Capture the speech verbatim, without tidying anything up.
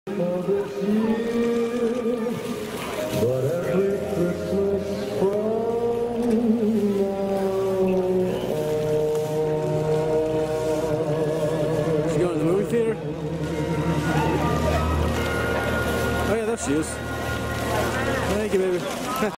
going to the movie theater? Oh yeah, there she is. Thank you, baby.